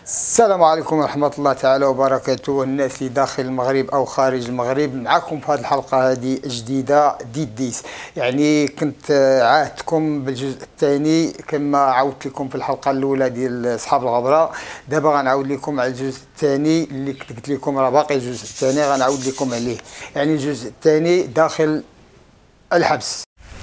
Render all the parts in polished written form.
السلام عليكم ورحمة الله تعالى وبركاته. الناس اللي داخل المغرب أو خارج المغرب، معكم في هذه الحلقة هذه جديدة ديس. يعني كنت عاهدتكم بالجزء الثاني كما عودت لكم في الحلقة الأولى ديال أصحاب الغبرة. دابا غنعاود لكم على الجزء الثاني اللي كنت قلت لكم راه باقي الجزء الثاني غنعاود لكم عليه. يعني الجزء الثاني داخل الحبس.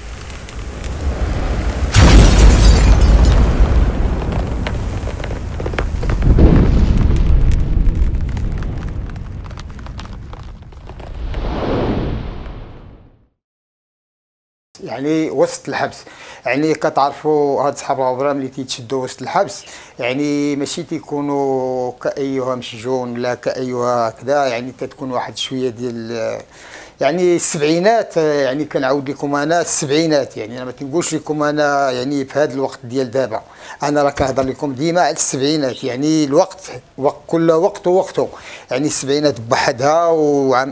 يعني وسط الحبس، يعني كتعرفوا هاد صحاب الغبره ملي تيتشدوا وسط الحبس يعني ماشي تيكونوا كايها مسجون ولا كايها كذا، يعني كتكون واحد شويه ديال يعني السبعينات. يعني كنعاود لكم انا السبعينات، يعني انا ما تنقولش لكم انا يعني في هذا الوقت ديال دابا، انا راه كنهضر لكم ديما على السبعينات. يعني الوقت كل وقت ووقته، يعني السبعينات بوحدها وعام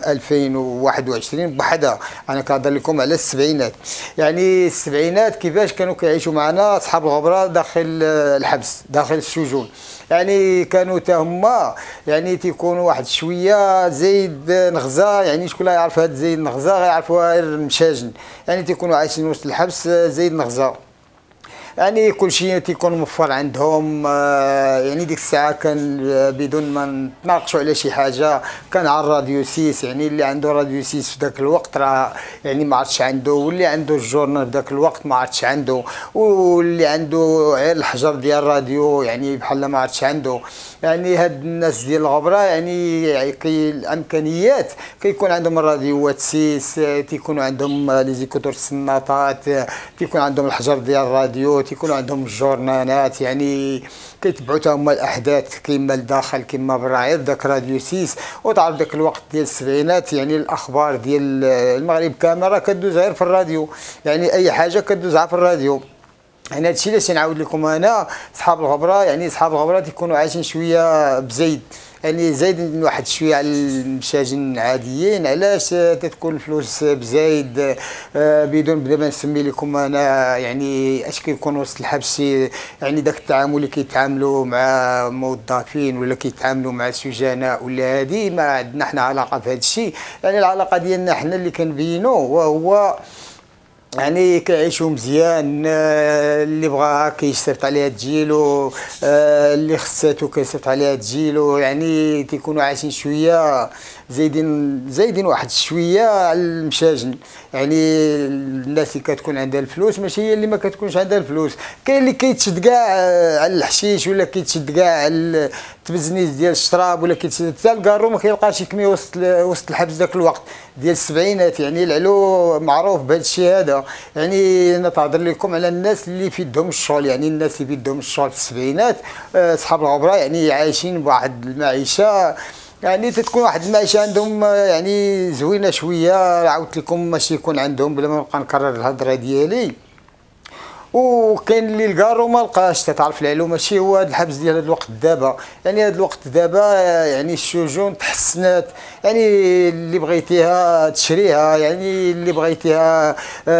2021 بوحدها. انا كنهضر لكم على السبعينات. يعني السبعينات كيفاش كانوا كيعيشوا معنا اصحاب الغبره داخل الحبس داخل السجون. يعني كانوا تا هما يعني تيكونوا واحد شويه زايد نغزه، يعني شكون لا يعرف هاد زايد نغزه غيعرفوها غير المشاجن. يعني تيكونوا عايشين وسط الحبس زايد نغزه، يعني كل شيء تيكون موفر عندهم. يعني ديك الساعه كان بدون ما نتناقشوا على شي حاجه كان على الراديو 6. يعني اللي عنده راديو 6 في ذاك الوقت راه يعني ما عادش عنده، واللي عنده الجورنال في ذاك الوقت ما عادش عنده، واللي عنده غير الحجر ديال الراديو يعني بحال ما عادش عنده. يعني هاد الناس ديال الغبره يعني الامكانيات كيكون عندهم الراديوات 6، تيكونوا عندهم لي زيكوتور السناطات، تيكون عندهم الحجر ديال الراديو، تيكون عندهم الجورنالات، يعني كيتبعوا حتى هما الاحداث كيما لداخل كيما برا غير داك راديو 6. وتعرف داك الوقت ديال السبعينات يعني الاخبار ديال المغرب كامل راه كدوز غير في الراديو، يعني اي حاجه كدوزها في الراديو. يعني هادشي علاش نعاود لكم انا صحاب الغبره. يعني صحاب الغبره تيكونوا عايشين شويه بزيد، يعني زايد من واحد شويه على المشاجن العاديين. علاش تتكون الفلوس بزايد بدون بدا ما نسمي لكم انا يعني اش كيكون وسط الحبس. يعني داك التعامل اللي كيتعاملوا مع موظفين ولا كيتعاملوا مع سجناء ولا هذه ما عندنا حنا علاقه في هذا الشيء. يعني العلاقه ديالنا حنا اللي كنبينوا وهو يعني كيعيشوا مزيان. اللي بغاها كيصيفط عليها تجيلو، اللي خصاتو كيصيفط عليها تجيلو. يعني تيكونوا عايشين شويه زايدين واحد شويه على المشاجن. يعني الناس اللي كتكون عندها الفلوس ماشي هي اللي ما كتكونش عندها الفلوس. كاين اللي كيتشد كاع على الحشيش ولا كيتشد كاع على التبزنيز ديال الشراب ولا كيتشد حتى الكارو ما كيلقاش يكمي وسط الحبس ذاك الوقت ديال السبعينات. يعني العلو معروف بهذا الشيء هذا. يعني انا تهضر لكم على الناس اللي في يدهم الشغل، يعني الناس اللي في يدهم الشغل في السبعينات اصحاب الغبره يعني عايشين بواحد المعيشه. يعني تتكون واحد المعيشه عندهم يعني زوينه شويه. عاودت لكم ماشي يكون عندهم بلا ما نبقى نكرر الهضره ديالي. وكاين اللي الكارو ما لقاش. تعرف العلو ماشي هو هذا الحبس ديال هذا الوقت دابا. يعني هذا الوقت دابا يعني السجون تحسنات، يعني اللي بغيتيها تشريها، يعني اللي بغيتيها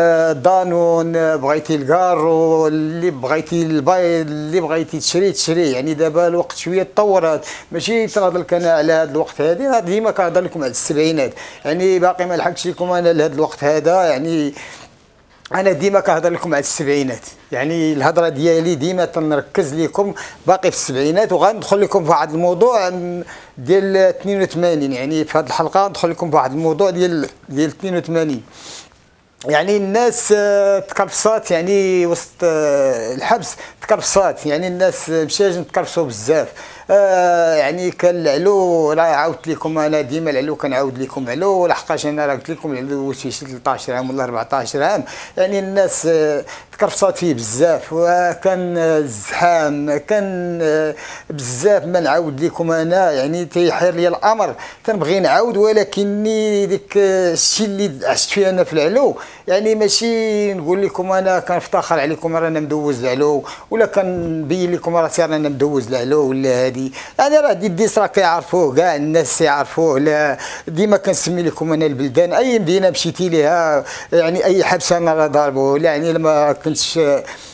دانون، بغيتي الكارو، اللي بغيتي البيض، اللي بغيتي تشري. يعني دابا الوقت شويه تطورات. ماشي تنهضر لك انا على هذا الوقت هذه ديما كنهضر لكم على السبعينات. يعني باقي ما لحقتش لكم انا لهذا الوقت هذا. يعني انا ديما كنهضر لكم على السبعينات. يعني الهضره ديالي ديما تنركز لكم باقي في السبعينات. وغندخل لكم في واحد الموضوع ديال 82. يعني في هذه الحلقه ندخل لكم في واحد الموضوع ديال 82. يعني الناس تكرفصات يعني وسط الحبس تكرفصات. يعني الناس مشاجن تكرفصوا بزاف. يعني كان العلو راه عاودت لكم انا ديما العلو كنعاود لكم علو، لحقاش انا راه قلت لكم العلو شي 13 عام ولا 14 عام. يعني الناس تكرفصات فيه بزاف وكان الزحام كان بزاف. ما نعاود لكم انا يعني تيحير لي الامر تنبغي نعاود، ولكني ديك الشيء اللي عشت فيه انا في العلو يعني ماشي نقول لكم انا كنفتخر عليكم رانا مدوز العلو ولا كنبين لكم راسي رانا مدوز العلو ولا هادي. يعني راه ديس راه كيعرفوه كاع الناس يعرفوه. لا ديما كنسمي لكم انا البلدان اي مدينه مشيتي ليها يعني اي حبس انا راه ضاربه. يعني لما كنتش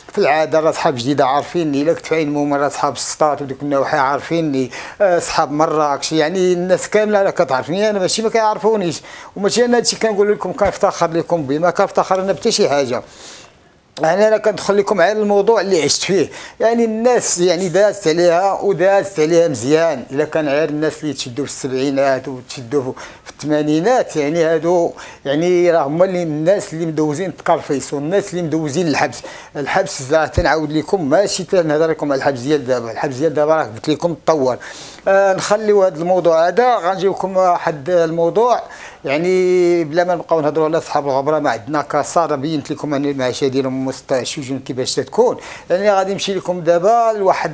في العاده راه صحاب جديده عارفيني، الا كنت في عين مومن راه صحاب السطات وديك النواحي عارفيني، صحاب مراكش، يعني الناس كامله راه كتعرفني انا، ماشي ما كيعرفونيش. وماشي انا هادشي كنقول لكم كنفتخر لكم به، ما كنفتخر انا بحتى شي حاجه. يعني انا كندخل لكم على الموضوع اللي عشت فيه. يعني الناس يعني دازت عليها ودازت عليها مزيان، الا كان غير الناس اللي تشدوا في السبعينات وتشدوا في الثمانينات، يعني هادو يعني راه هما اللي الناس اللي مدوزين التكرفيس والناس اللي مدوزين الحبس. الحبس راه تنعاود لكم ماشي تنهضر لكم على الحبس ديال دابا، الحبس ديال دابا راه قلت لكم تطور. نخليو هذا الموضوع هذا، غنجيوكم واحد الموضوع يعني بلا ما نبقاو نهضروا على صحاب الغبره. ما عندنا كساره، بينت لكم انا المعيشه ديالهم وسط الشجون كيفاش تكون. يعني غادي نمشي لكم دابا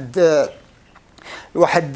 لواحد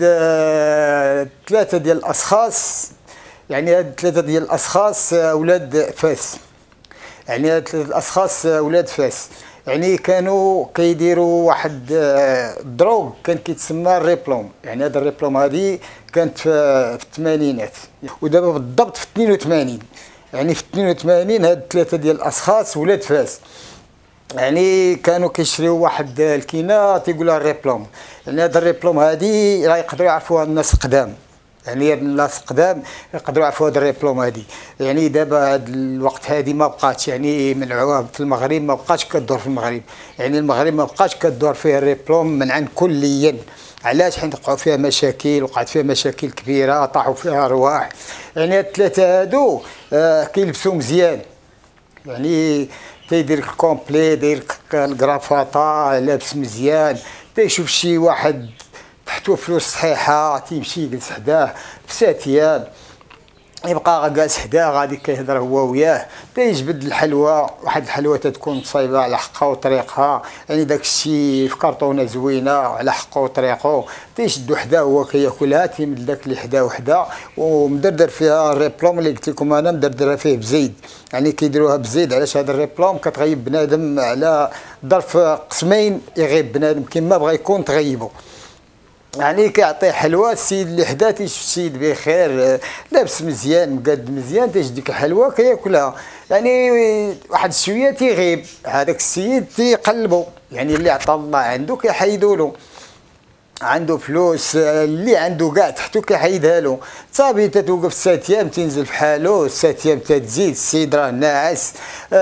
ثلاثه ديال الاشخاص. يعني هاد ثلاثه ديال الاشخاص اولاد فاس، يعني هاد ثلاثه الاشخاص اولاد فاس، يعني كانوا كيديروا واحد الدروغ كان كيتسمى الريبلوم. يعني هذا الريبلوم هذه كانت في الثمانينات، ودابا بالضبط في 82. يعني في 82 هاد ثلاثه ديال الاشخاص ولاد فاس يعني كانوا كيشريو واحد الكينه تيقولها الريبلوم. يعني هذا الريبلوم هذه راه يقدروا يعرفوها الناس القدام، يعني الناس قدام يقدروا يعرفوا هذا الريبلوم هذه. يعني دابا هذا الوقت هذه ما بقاتش، يعني منعوها في المغرب، ما بقاتش كدور في المغرب. يعني المغرب ما بقاتش كدور فيه الريبلوم منعا كليا. علاش؟ حيت وقعوا فيها مشاكل، وقعت فيها مشاكل كبيره، طاحوا فيها ارواح. يعني هاد الثلاثه هادو كيلبسوا مزيان، يعني تيدير الكومبلي، داير الكرافاطه، لابس مزيان، تيشوف شي واحد تحتو فلوس صحيحه تيمشي يجلس حداه بساتيان، يبقى جالس حداه غادي كيهضر هو وياه، تيجبد الحلوى، واحد الحلوى تتكون صايبه على حقها وطريقها. يعني داك الشيء في كرتونه زوينه على حقه وطريقه، تيشدو حداه هو كياكلها، تيمد داك اللي حداه وحده، ومدردر فيها الريبلوم اللي قلت لكم انا مدردره فيه بزيد. يعني كيديروها بزيد. علاش؟ هذا الريبلوم كتغيب بنادم على ظرف قسمين، يغيب بنادم كما بغى يكون تغيبو. يعني كيعطيه حلوى السيد اللي حدا، تيشوف السيد بخير لابس مزيان مقاد مزيان، تيجي ديك الحلوى كياكلها. يعني واحد شويه تيغيب هذاك السيد تيقلبو، يعني اللي عطى الله عنده كيحيدوا له، عنده فلوس اللي عنده كاع تحتو كيحيدها له. صافي تتوقف 6 ايام تنزل في حالو، 6 ايام تتزيد، السيد راه ناعس.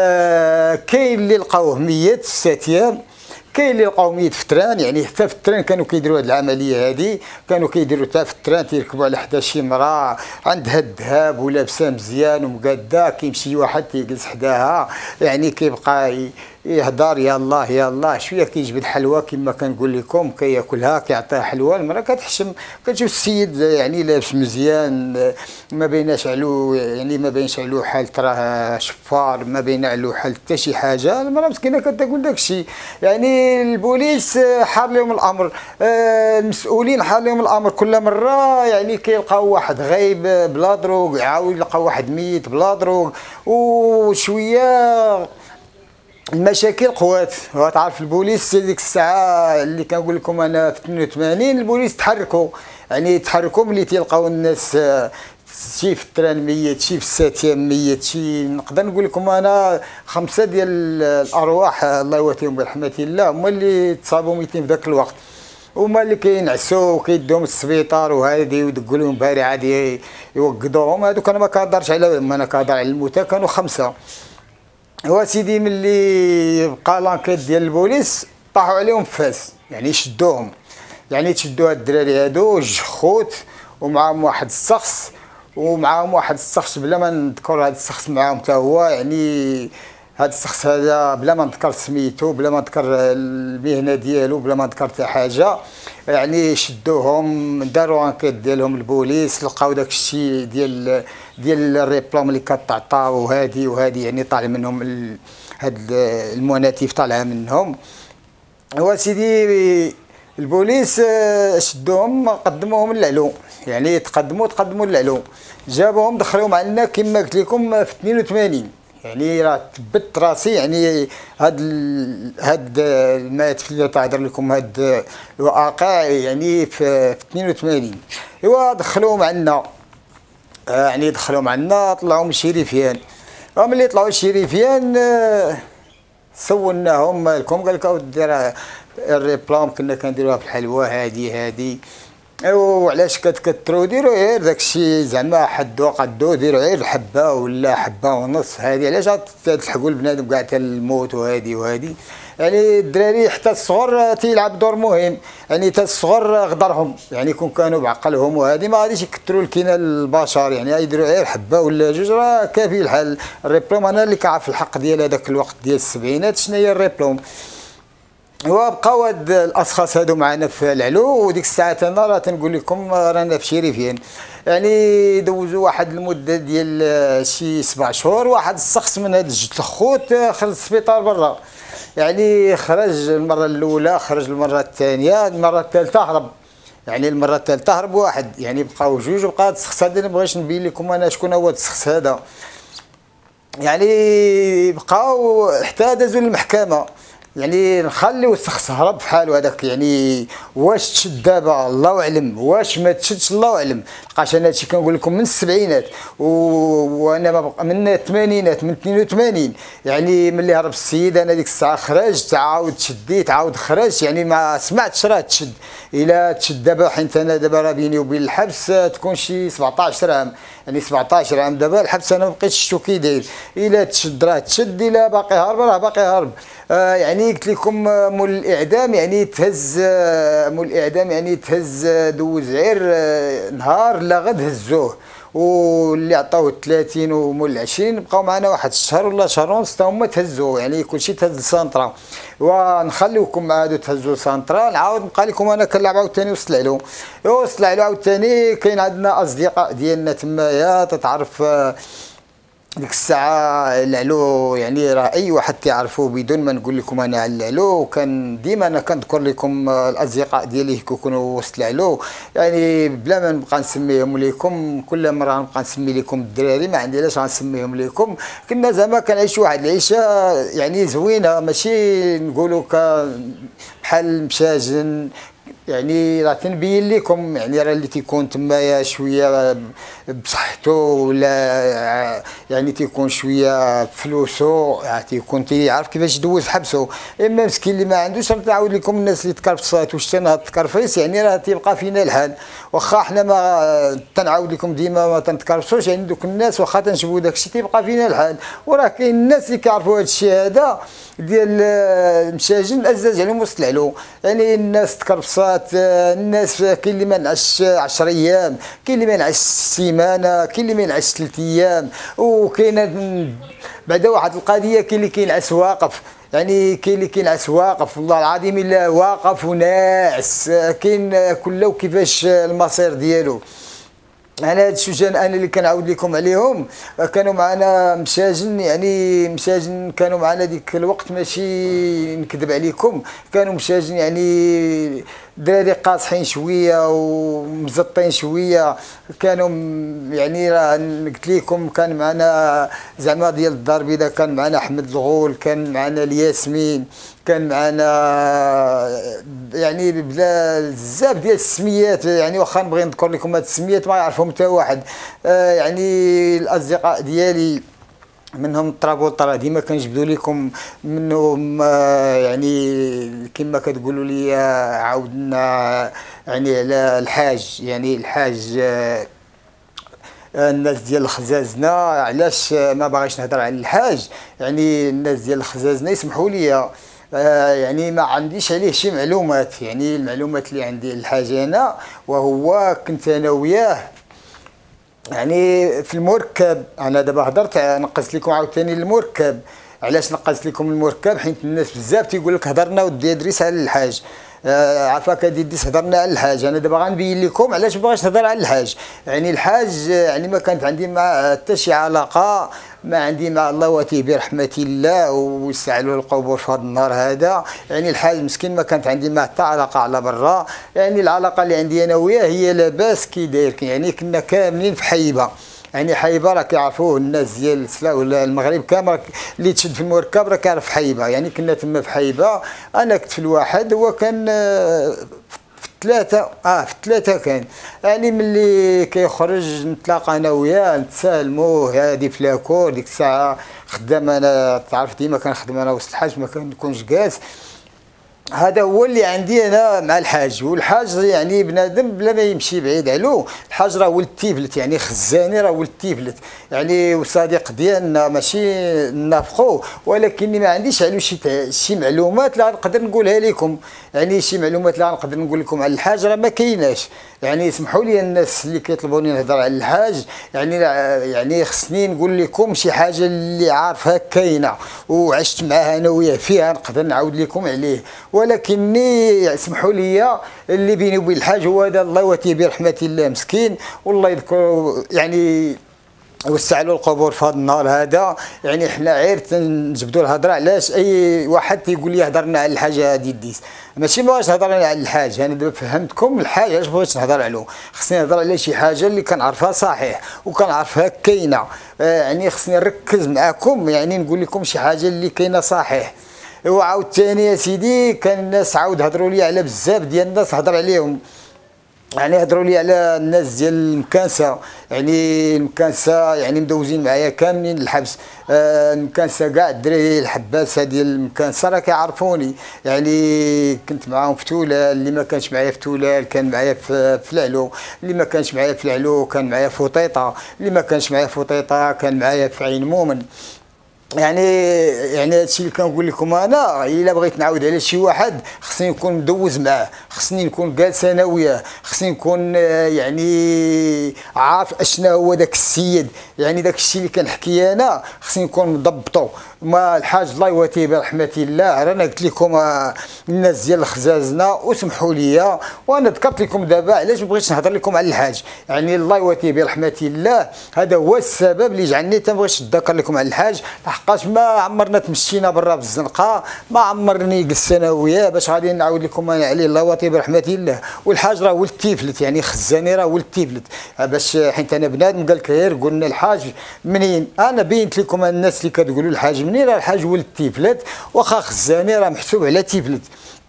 كاين اللي لقاوه ميت في 6 ايام، كاين اللي لقاو ميت في التران. يعني حتى في التران كانوا كيديروا هذه العمليه هذه، كانوا كيديروا حتى في التران تيركبوا على حدا شي مراه عندها الذهب ولابسه مزيان ومقاده، كيمشي واحد تيجلس حداها، يعني كيبقى يهضر يا الله يا الله شويه، كيجبد حلوى كما كنقول لكم، كياكلها كيعطيها حلوى. المراه كتحشم، كتشوف السيد يعني لابس مزيان، ما بيناش علو، يعني ما بينش علو حالة راه شفار، ما بين علو حالة حتى شي حاجه. المراه مسكينه كتقول داك الشيء. يعني البوليس حار لهم الامر، المسؤولين حار لهم الامر. كل مره يعني كيلقاو واحد غايب بلا دروغ، يعاود يلقاو واحد ميت بلا دروغ، وشويه المشاكل قوات. وتعرف البوليس ديك الساعه اللي كنقول لكم انا في 82 البوليس تحركوا، يعني تحركوا ملي تيلقاو الناس شي في التران ميت، شي في الساتيام ميت، شي نقدر نقول لكم انا 5 ديال الارواح الله يواتيهم برحمه الله هما اللي تصابوا ميتين في ذاك الوقت، هما اللي كينعسوا وكيدوهم للسبيطار وهادي ويدقوا لهم باري عادي يوقدوهم. هادوك انا ما كنهضرش عليهم، انا كنهضر على الموتى، كانوا 5. هو سيدي ملي بقى لانكيت ديال البوليس طاحوا عليهم فاس، يعني شدوهم، يعني تشدوا هاد الدراري هادو جوج خوت ومعاهم واحد الشخص، ومعاهم واحد الشخص بلا ما نذكر هاد الشخص معاهم حتى هو. يعني هاد الشخص هذا بلا ما نذكر سميتو، بلا ما نذكر المهنه ديالو، بلا ما نذكر حتى حاجه، يعني شدوهم داروا انكيت ديالهم البوليس، لقاو داك الشيء ديال الريبلوم اللي كتعطى وهادي يعني طالع منهم هاد المناتيف طالعه منهم. هو سيدي البوليس شدوهم قدموهم للعلو، يعني تقدموا للعلو، جابوهم دخلوهم عندنا كما قلت لكم في 82. يعني راه تبت راسي، يعني هاد المات اللي تهضر لكم هاد الواقع يعني في 82. ايوا دخلوهم عندنا، يعني دخلوهم عندنا طلعوا من شريفيان. وملي طلعوا الشريفيان سولناهم مالكم، قال لك دير الريبلام كنا كنديروها في الحلوى هادي وعلاش كترو ديروا غير داكشي زعما حدو قدو ديروا غير حبه ولا حبه ونص هادي، علاش تلحقوا البنادم كاع حتى الموت وهادي. يعني الدراري حتى الصغر تيلعب دور مهم، يعني حتى الصغر غدرهم، يعني كون كانوا بعقلهم وهادي ما غاديش يكثروا الكينا البشر، يعني يديروا غير حبه ولا جوج راه كافي الحال. الريبلوم انا اللي كنعرف الحق ديال هذاك الوقت ديال السبعينات شنو هي الريبلوم. وبقاو هاد الاشخاص هادو معنا في العلو، وديك الساعات انا راه تنقول لكم رانا في شريفين، يعني دوزوا واحد المده ديال شي 7 شهور. واحد الشخص من هاد الجوج الخوت خرج السبيطار برا، يعني خرج المره الاولى، خرج المره الثانيه، المره الثالثه هرب، يعني المره الثالثه هرب واحد، يعني بقاو جوج. وبقى هاد الشخص هذا ما بغيتش نبين لكم انا شكون هو هاد الشخص هذا، يعني بقاو حتى دازوا للمحكمه. يعني نخليو الشخص هرب في حاله هذاك، يعني واش تشد دابا الله اعلم، واش ما تشدش الله اعلم. لقاش انا هادشي كنقول لكم من السبعينات وانا من الثمانينات، من 82، يعني ملي هرب السيد انا ديك الساعه خرجت، عاود شديت عاود خرجت، يعني ما سمعتش راه تشد. الا تشد دابا، حيت انا دابا راه بيني وبين الحبس تكون شي 17 عام، يعني 17 عام دابا الحبس انا ما بقيتش شتو كي داير. الا تشد راه تشد، الا باقي هارب راه باقي هارب. يعني قلت لكم مول الاعدام يعني تهز، مول الاعدام يعني تهز، دوز غير نهار لا غد هزوه، واللي عطاوه 30 ومول 20 بقاو معنا واحد الشهر ولا شهر ونص حتى هما تهزوا، يعني كلشي تهز لسانطرا. ونخليوكم معادو تهزوا لسانطرا، نعاود نبقى لكم انا كنلعب عاوتاني وسط العلو. وسط العلو عاوتاني كاين عندنا اصدقاء ديالنا تمايا تتعرف ديك الساعه العلو، يعني راه اي واحد تعرفوه بدون ما نقول لكم انا على العلو. وكان ديما انا كنذكر لكم الاصدقاء ديالي كيكونوا وسط العلو، يعني بلا ما نبقى نسميهم لكم، كل مره نبقى نسمي لكم الدراري ما عندي علاش غنسميهم لكم. كنا زعما كنعيشوا واحد العيشه يعني زوينه، ماشي نقولوا بحال مشاجن، يعني راه تنبين لكم، يعني راه اللي تيكون تمايا شويه بصحته ولا يعني تيكون شويه فلوسو، يعني تيكون تيعرف كيفاش يدوز حبسه. اما مسكين اللي ما عندوش، راه نعاود لكم الناس اللي تكرفصات وشتنا هاد التكرفيس، يعني راه تيبقى فينا الحال. واخا حنا ما تنعاود لكم ديما ما تنتكرفصوش، يعني دوك الناس واخا تنجبوا داكشي تيبقى فينا الحال. وراه كاين الناس اللي كيعرفوا هاد الشيء هذا ديال المشاجن الازاز عليهم وسط العلو، يعني الناس تكرفصات، الناس كاين اللي ما نعش 10 ايام، كاين اللي ما نعش سيمانه، كاين اللي ما نعش 3 ايام، وكاين بعدا واحد القضيه كاين اللي كينعس واقف، يعني كاين اللي كينعس واقف والله العظيم الا واقف وناعس، كاين كله كيفاش المصير ديالو. انا هاد الشجان انا اللي كنعاود لكم عليهم كانوا معنا مشاجن، يعني مشاجن كانوا معنا ديك الوقت، ماشي نكذب عليكم، كانوا مشاجن يعني دراري قاصحين شويه ومزطين شويه، كانوا يعني راه قلت لكم كان معنا زعما ديال الدار البيضاء، كان معنا احمد الغول، كان معنا الياسمين، كان معنا يعني بلا بزاف ديال السميات، يعني واخا نبغي نذكر لكم هاد السميات ما يعرفهم حتى واحد. يعني الاصدقاء ديالي منهم الطرابلطره ديما كنجبدوا لكم منهم، يعني كما كتقولوا لي عاودنا يعني على الحاج، يعني الحاج الناس ديال الخزازنه. علاش ما باغيش نهضر على الحاج؟ يعني الناس ديال الخزازنه يسمحوا لي، يعني ما عنديش عليه شي معلومات، يعني المعلومات اللي عندي الحاج انا، وهو كنت انا وياه يعني في المركب. انا دابا هضرت نقصت لكم عاوتاني المركب. علاش نقصت لكم المركب؟ حيت الناس بزاف تيقول لك هضرنا ودي ادريس على الحاج، عافاك ادريس هضرنا على الحاج. انا دابا غنبين لكم علاش ما بغيتش نهضر على الحاج. يعني الحاج يعني ما كانت عندي مع حتى شي علاقه، ما عندي مع الله واتيه برحمه الله ويسع له القبور في هذا النهار هذا. يعني الحاج مسكين ما كانت عندي معه حتى علاقه على برا، يعني العلاقه اللي عندي انا وياه هي لاباس كي داير، يعني كنا كاملين في حيبه. يعني حيبه راه كيعرفوه الناس ديال السلا ولا المغرب كامل، اللي تشد في المركب راه كيعرف حيبه. يعني كنا تما في حيبه، انا كنت في الواحد، هو كان في الثلاثه في الثلاثه كان يعني ملي كيخرج نتلاقى انا وياه نتسالموا هادي في لاكور ديك الساعه خدام انا تعرف ديما كنخدم انا وسط الحاج ما كنكونش جالس. هذا هو اللي عندي انا مع الحاج. والحاج يعني بنادم بلا ما يمشي بعيد عليه. الحاج راه ولد تيفلت يعني خزاني راه ولد تيفلت يعني وصديق ديالنا ماشي نافقو ولكن ما عنديش عليه شي معلومات لا نقدر نقولها لكم. يعني شي معلومات لا نقدر نقول لكم على الحاج راه ما كايناش. يعني اسمحوا لي الناس اللي كيطلبوني نهضر على الحاج يعني خصني نقول لكم شي حاجه اللي عارفها كاينه وعشت معاه انا وياه فيها نقدر نعاود لكم عليه. ولكني اسمحوا لي اللي بيني وبين الحاج هو هذا الله يواتيه برحمه الله مسكين والله يذكر يعني وسع له القبور في هذا النهار هذا. يعني حنا غير تنجبدوا الهضره علاش اي واحد تيقول لي هضرنا على الحاجه هذه ديس ماشي بغيتش نهضر على الحاج. انا دابا فهمتكم الحاج علاش بغيت نهضر عليه. خصني نهضر على شي حاجه اللي كنعرفها صحيح وكنعرفها كاينه. يعني خصني نركز معكم يعني نقول لكم شي حاجه اللي كاينه صحيح. وعاود ثاني يا سيدي كان الناس عاود هضروا لي على بزاف ديال الناس هضر عليهم. يعني هضروا لي على الناس ديال المكانسه. يعني المكانسه يعني مدوزين معايا كاملين الحبس. المكانسه كاع الدراري الحباسه ديال المكانسه راه كيعرفوني. يعني كنت معاهم في تولال. اللي ما كانش معايا في تولال كان معايا في العلو. اللي ما كانش معايا في العلو كان معايا في وطيطه. اللي ما كانش معايا في وطيطه كان معايا في عين مومن. يعني هادشي اللي كنقول لكم انا الا بغيت نعاود على شي واحد خصني نكون مدوز معاه. خصني نكون جالس انا وياه. خصني نكون يعني عارف اشنا هو داك السيد. يعني داك الشيء اللي كنحكي انا خصني نكون مضبطو. ما الحاج الله يواتيه برحمه الله رانا قلت لكم الناس ديال الخزازنا وسمحوا لي وانا ذكرت لكم دابا علاش ما بغيتش نهضر لكم على الحاج. يعني الله يواتيه برحمه الله هذا هو السبب اللي جعلني تنبغيش نذكر لكم على الحاج. لحقاش ما عمرنا تمشينا برا بالزنقه ما عمرني جلست انا وياه باش غادي نعاود لكم انا عليه الله يواتيه برحمه الله. والحاج راه ولد تيفلت يعني خزاني راه ولد تيفلت باش حيت انا بنادم قال لك غير قلنا الحاج منين. انا بينت لكم الناس اللي كتقولوا الحاج منين راه الحاج ولد تيفلت واخا خزاني راه محسوب على تيفلت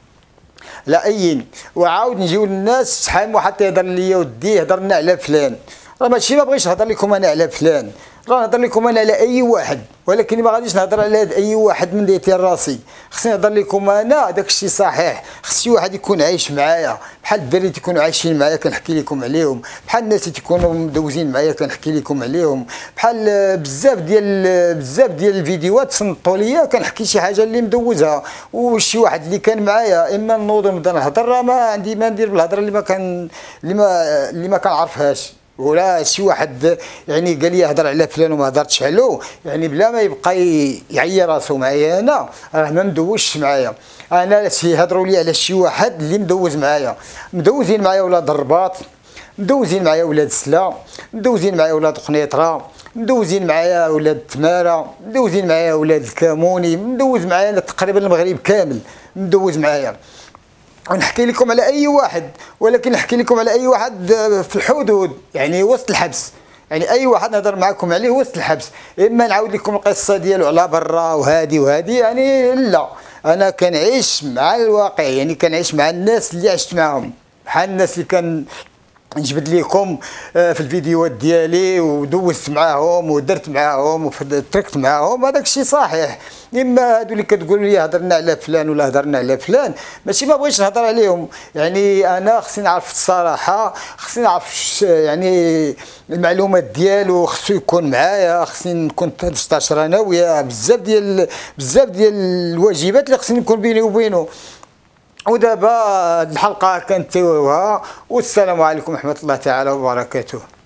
لا اين. وعاود نجيو للناس شحال من واحد تيهضر ليا ودي هضرنا على فلان راه ماشي ما بغيتش نهضر لكم انا على فلان راه نهضر لكم انا على اي واحد. ولكن ما غاديش نهضر على اي واحد من ديتي راسي. خصني نهضر لكم انا داك الشيء صحيح. خص شي واحد يكون عايش معايا بحال الدراري تيكونوا عايشين معايا كنحكي لكم عليهم. بحال الناس اللي تيكونوا مدوزين معايا كنحكي لكم عليهم. بحال بزاف ديال الفيديوهات صنتوا ليا كنحكي شي حاجه اللي مدوزها. وشي واحد اللي كان معايا اما نوض ونبدا نهضر راه ما عندي ما ندير بالهضره اللي ما كنعرفهاش. ولا شي واحد يعني قال لي هضر على فلان وما هضرتش عليه يعني بلا ما يبقى يعير راسو معايا انا راه ما مدوزش معايا. انا يهضروا لي على شي واحد اللي مدوز معايا. مدوزين معايا ولاد الرباط مدوزين معايا ولاد سلا مدوزين معايا ولاد قنيطره مدوزين معايا ولاد تماره مدوزين معايا ولاد الكاموني مدوز معايا تقريبا المغرب كامل مدوز معايا. ونحكي لكم على اي واحد ولكن نحكي لكم على اي واحد في الحدود يعني وسط الحبس. يعني اي واحد نهضر معكم عليه وسط الحبس. اما نعاود لكم القصه ديالو على برا وهادي يعني لا. انا كنعيش مع الواقع يعني كنعيش مع الناس اللي عشت معاهم. بحال الناس اللي كان نجبد لكم في الفيديوهات ديالي ودوزت معاهم ودرت معاهم وتركت معاهم هذاك الشيء صحيح. اما هادو اللي كتقولوا لي هضرنا على فلان ولا هضرنا على فلان ماشي ما بغيتش نهضر عليهم. يعني انا خصني نعرف الصراحه. خصني نعرف يعني المعلومات ديالو خصو يكون معايا. خصني نكون تستشر انا وياه بزاف ديال الواجبات اللي خصني نكون بيني وبينه. ودابا الحلقه كانت والسلام عليكم ورحمه الله تعالى وبركاته.